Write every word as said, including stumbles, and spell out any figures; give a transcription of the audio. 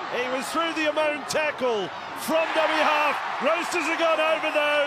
He was through the amount tackle from dummy half. Roosters have gone over though.